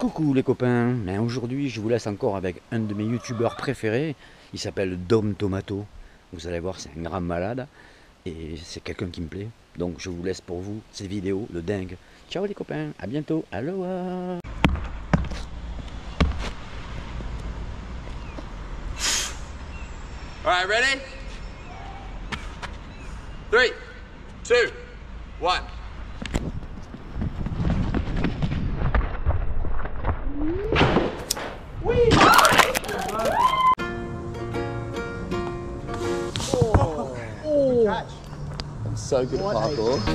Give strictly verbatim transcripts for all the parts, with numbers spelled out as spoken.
Coucou les copains, mais aujourd'hui je vous laisse encore avec un de mes youtubeurs préférés. Il s'appelle Dom Tomato. Vous allez voir, c'est un grand malade et c'est quelqu'un qui me plaît. Donc je vous laisse pour vous ces vidéos de dingue. Ciao les copains, à bientôt, Aloha. Alright, ready? Three, two, one. Whee! Oh. Oh. Catch. I'm so good what at parkour.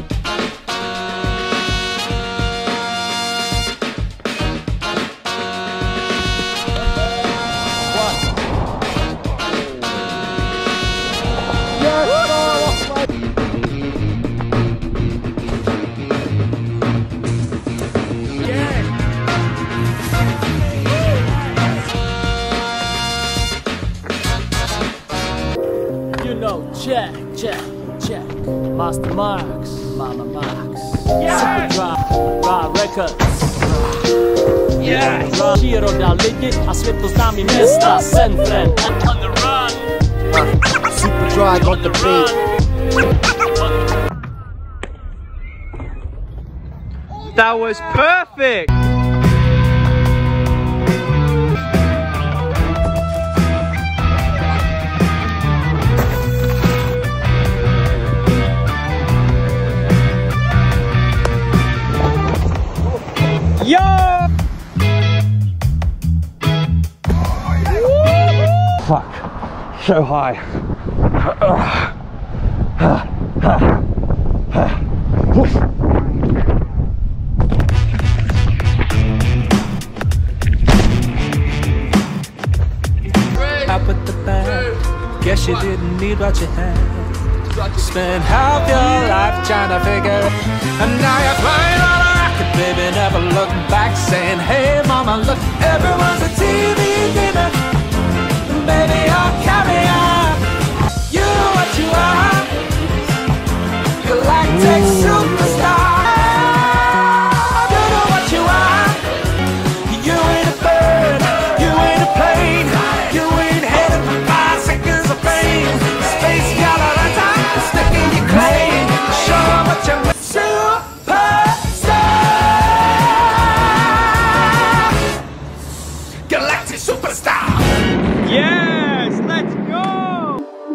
Check, check, check. Master Marks, Mama Marks. Yes! Super Drive, Drive Records. Yes! Giro da legge, aspetto stammi mesta, sempre on the run. Uh, Super Drive on the beat. That was perfect! Yo! Fuck, so high. Up at the back, guess you didn't need what you had. Spent half your life trying to figure it, and now you're playing on a record, baby, never look back, saying, hey mama, look, everyone's a T V dinner, baby, you're carry-on. You know what you are, galactic superstar. You know what you are, you ain't a bird, you ain't a plane, you ain't headed for five seconds of fame. Space gallery, stick in your claim, show 'em what you're with. Superstar, galactic superstar. Yes, let's go!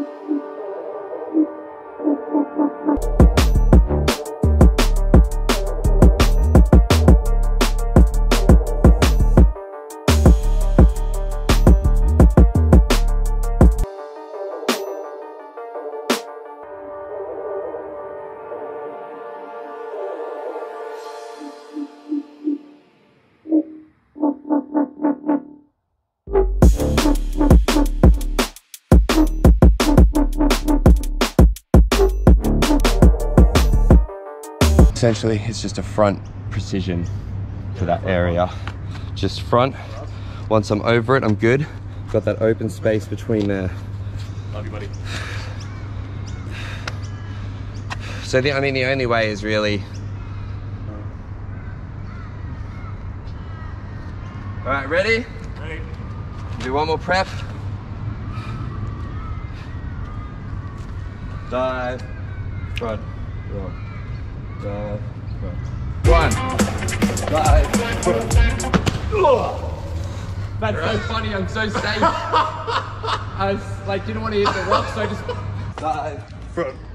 Essentially, it's just a front precision for that area. Just front. Once I'm over it, I'm good. Got that open space between there. Love you, buddy. So the, I mean, the only way is really. All right, ready? Ready. Do one more prep. Dive, front, roll. Dive, front. One. Dive, front. That's so funny, I'm so safe. I was like, didn't want to hit the rock, so I just... Dive, front.